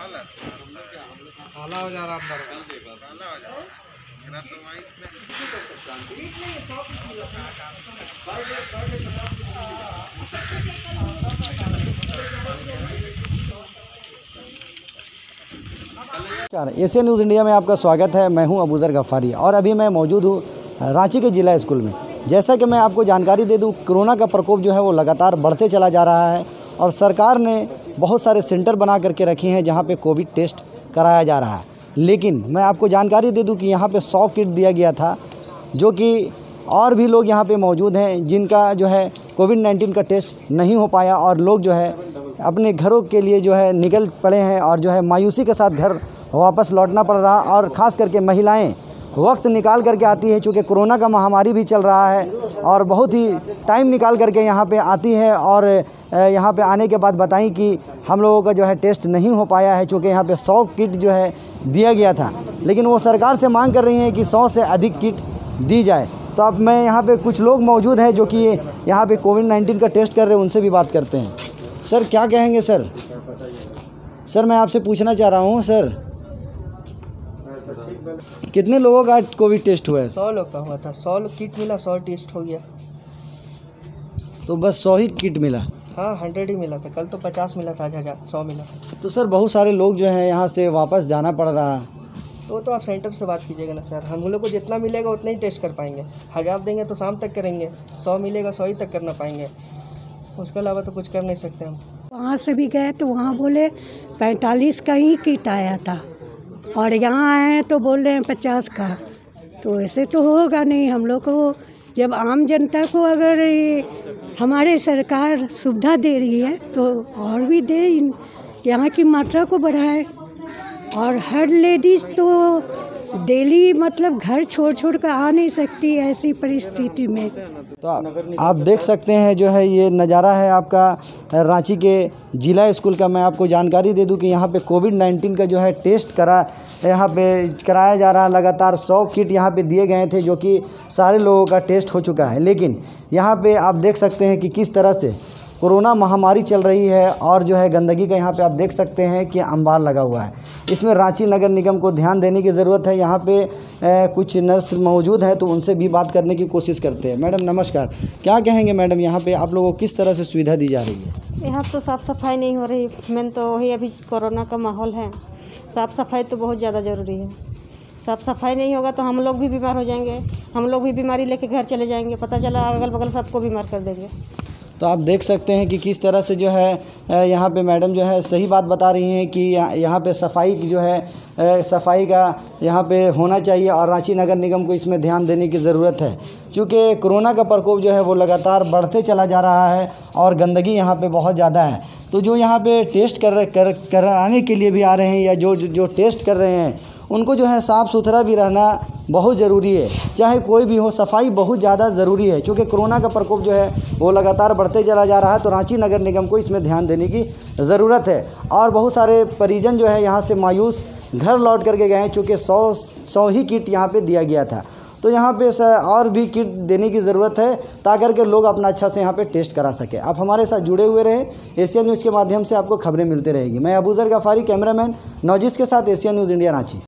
काला हो जा रहा अंदर काला हो जा रहा मेरा तो एशियन न्यूज़ इंडिया में आपका स्वागत है। मैं हूं अबूज़र गफ्फारी और अभी मैं मौजूद हूं रांची के जिला स्कूल में। जैसा कि मैं आपको जानकारी दे दूं, कोरोना का प्रकोप जो है वो लगातार बढ़ते चला जा रहा है और सरकार ने बहुत सारे सेंटर बना करके रखे हैं जहां पे कोविड टेस्ट कराया जा रहा है। लेकिन मैं आपको जानकारी दे दूं कि यहाँ पे 100 किट दिया गया था, जो कि और भी लोग यहाँ पे मौजूद हैं जिनका जो है कोविड-19 का टेस्ट नहीं हो पाया और लोग जो है अपने घरों के लिए जो है निकल पड़े हैं और जो है मायूसी के साथ घर वापस लौटना पड़ रहा। और ख़ास करके महिलाएं वक्त निकाल करके आती है, चूँकि कोरोना का महामारी भी चल रहा है और बहुत ही टाइम निकाल करके यहाँ पे आती है और यहाँ पे आने के बाद बताई कि हम लोगों का जो है टेस्ट नहीं हो पाया है, चूँकि यहाँ पे 100 किट जो है दिया गया था। लेकिन वो सरकार से मांग कर रही हैं कि 100 से अधिक किट दी जाए। तो अब मैं यहाँ पे कुछ लोग मौजूद हैं जो कि यहाँ पे कोविड-19 का टेस्ट कर रहे हैं, उनसे भी बात करते हैं। सर क्या कहेंगे सर? सर मैं आपसे पूछना चाह रहा हूँ सर, कितने लोगों का कोविड टेस्ट हुआ है? 100 लोग का हुआ था। 100 किट मिला, 100 टेस्ट हो गया। तो बस 100 ही किट मिला? हाँ 100 ही मिला था। कल तो 50 मिला था, आज 100 मिला था। तो सर बहुत सारे लोग जो हैं यहाँ से वापस जाना पड़ रहा है। तो आप सेंटर से बात कीजिएगा ना सर। हम लोग को जितना मिलेगा उतना ही टेस्ट कर पाएंगे। 1000 देंगे तो शाम तक करेंगे, 100 मिलेगा 100 ही तक करना पाएंगे, उसके अलावा तो कुछ कर नहीं सकते हम। वहाँ से भी गए तो वहाँ बोले 45 का ही किट आया था और यहाँ आए हैं तो बोल रहे हैं 50 का। तो ऐसे तो होगा नहीं। हम लोग को जब आम जनता को अगर ये हमारे सरकार सुविधा दे रही है तो और भी दे, यहाँ की मात्रा को बढ़ाए। और हर लेडीज़ तो डेली मतलब घर छोड़ कर आ नहीं सकती ऐसी परिस्थिति में। तो आप देख सकते हैं जो है ये नज़ारा है आपका रांची के जिला स्कूल का। मैं आपको जानकारी दे दूं कि यहाँ पे कोविड-19 का जो है टेस्ट यहाँ पे कराया जा रहा है। लगातार 100 किट यहाँ पे दिए गए थे, जो कि सारे लोगों का टेस्ट हो चुका है। लेकिन यहाँ पे आप देख सकते हैं कि किस तरह से कोरोना महामारी चल रही है और जो है गंदगी का यहाँ पे आप देख सकते हैं कि अंबार लगा हुआ है। इसमें रांची नगर निगम को ध्यान देने की ज़रूरत है। यहाँ पे कुछ नर्स मौजूद हैं तो उनसे भी बात करने की कोशिश करते हैं। मैडम नमस्कार, क्या कहेंगे मैडम, यहाँ पे आप लोगों को किस तरह से सुविधा दी जा रही है? यहाँ तो साफ़ सफाई नहीं हो रही। मेन तो वही अभी कोरोना का माहौल है, साफ़ सफाई तो बहुत ज़्यादा ज़रूरी है। साफ़ सफाई नहीं होगा तो हम लोग भी बीमार हो जाएंगे, हम लोग भी बीमारी लेके घर चले जाएंगे, पता चला अगल बगल सबको बीमार कर देंगे। तो आप देख सकते हैं कि किस तरह से जो है यहाँ पे मैडम जो है सही बात बता रही हैं कि यहाँ पे सफाई की जो है सफाई का यहाँ पे होना चाहिए और रांची नगर निगम को इसमें ध्यान देने की ज़रूरत है, क्योंकि कोरोना का प्रकोप जो है वो लगातार बढ़ते चला जा रहा है और गंदगी यहाँ पे बहुत ज़्यादा है। तो जो यहाँ पे टेस्ट कराने के लिए भी आ रहे हैं या जो टेस्ट कर रहे हैं उनको जो है साफ़ सुथरा भी रहना बहुत ज़रूरी है। चाहे कोई भी हो, सफाई बहुत ज़्यादा ज़रूरी है, क्योंकि कोरोना का प्रकोप जो है वो लगातार बढ़ते चला जा रहा है। तो रांची नगर निगम को इसमें ध्यान देने की ज़रूरत है। और बहुत सारे परिजन जो है यहाँ से मायूस घर लौट करके गए हैं, चूँकि 100 ही किट यहाँ पे दिया गया था। तो यहाँ पे और भी किट देने की ज़रूरत है ताकि के लोग अपना अच्छा से यहाँ पे टेस्ट करा सके। आप हमारे साथ जुड़े हुए रहें, एशियन न्यूज़ के माध्यम से आपको खबरें मिलते रहेगी। मैं अबूज़र गफ्फारी, कैमरामैन नौजिस के साथ, एशियन न्यूज़ इंडिया रांची।